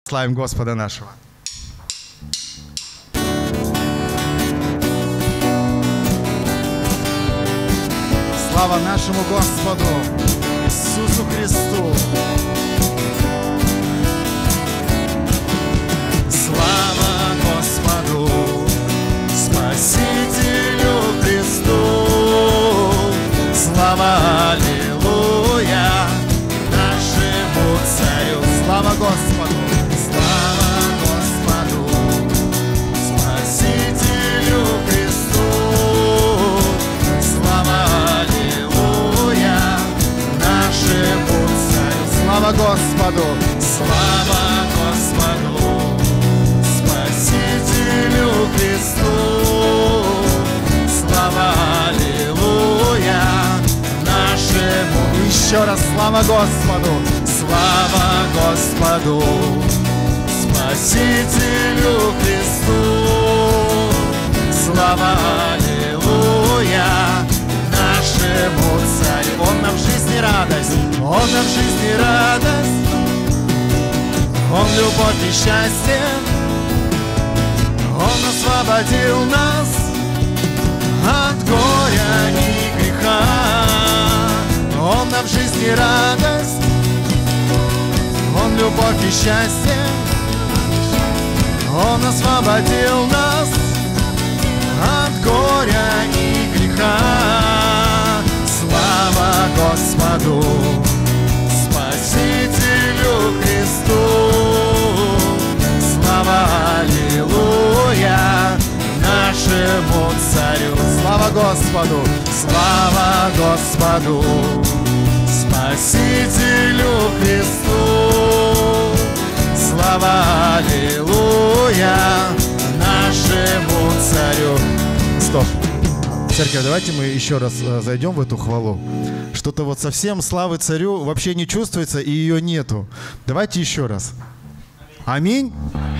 Славим Господа нашего. Слава нашему Господу Иисусу Христу. Слава Господу Спасителю Христу. Слава, аллилуйя, нашему Царю. Слава Господу. Слава Господу Спасителю Христу. Слава, аллилуйя, нашему Царю. Слава Господу. Слава Господу Спасителю Христу. Слава, аллилуйя, нашему. Еще раз слава Господу. Слава Господу Спасителю Христу. Слава, аллилуйя, нашему Царю. Он нам в жизни радость, Он нам в жизни радость, Он любовь и счастье, Он освободил нас от горя и греха. Он нам в жизни радость, Он любовь и счастье, Он освободил нас от горя и греха. Слава Господу Спасителю Христу. Слава, аллилуйя, нашему Царю. Слава Господу, слава Господу Спасителю Христу. Слава, аллилуйя, нашему Царю. Стоп. Церковь, давайте мы еще раз зайдем в эту хвалу. Что-то вот совсем славы Царю вообще не чувствуется, и ее нету. Давайте еще раз. Аминь.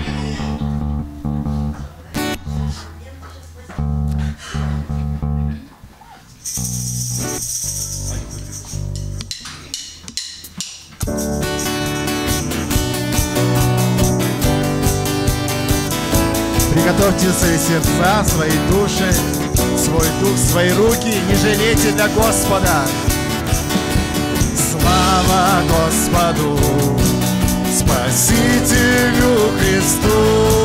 Приготовьте свои сердца, свои души, свой дух, свои руки, не жалейте для Господа. Слава Господу Спасителю Христу.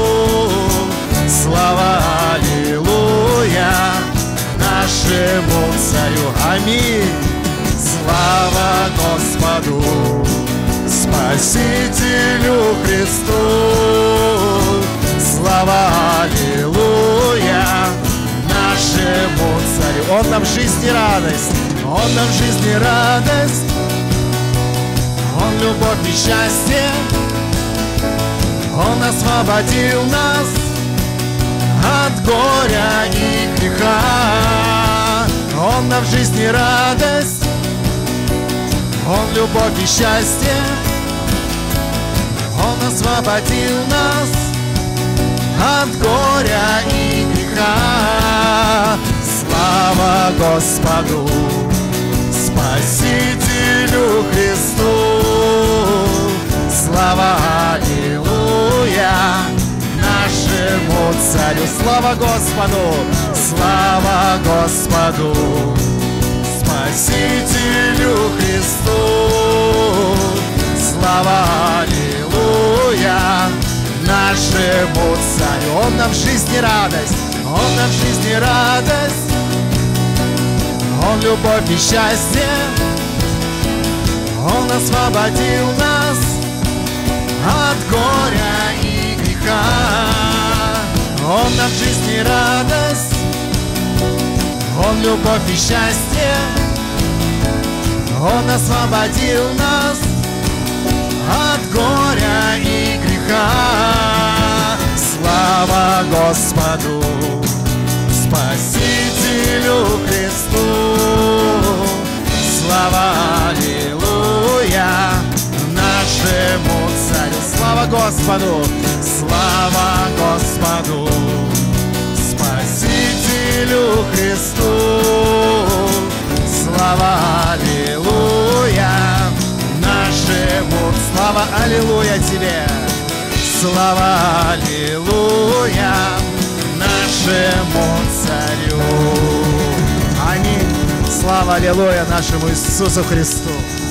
Слава, аллилуйя, нашему Царю. Аминь. Слава Господу Спасителю Христу. Слава, аллилуйя, нашему Царю. Он нам в жизни радость, Он нам в жизни радость, Он любовь и счастье, Он освободил нас от горя и греха. Он нам в жизни радость, Он любовь и счастье, Он освободил нас от горя и греха. Слава Господу Спасителю Христу. Слава, аллилуйя, нашему Царю. Слава Господу, слава Господу Спасителю Христу. Слава, аллилуйя, нашему Царю. Он нам в жизни радость, Он нам в жизни радость, Он любовь и счастье, Он освободил нас от горя и греха. Он нам в жизни радость, Он любовь и счастье, Он освободил нас от горя и греха. Слава Господу Спасителю Христу. Слава, аллилуйя, нашему Царю. Слава Господу, слава Господу Спасителю Христу. Слава, аллилуйя, нашему. Слава, аллилуйя тебе. слава, аллилуйя, нашему царю. Аминь. Слава, аллилуйя, нашему Иисусу Христу.